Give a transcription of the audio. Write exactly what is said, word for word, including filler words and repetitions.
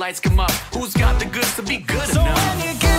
lights come up. Who's got the goods to be good So enough? when you get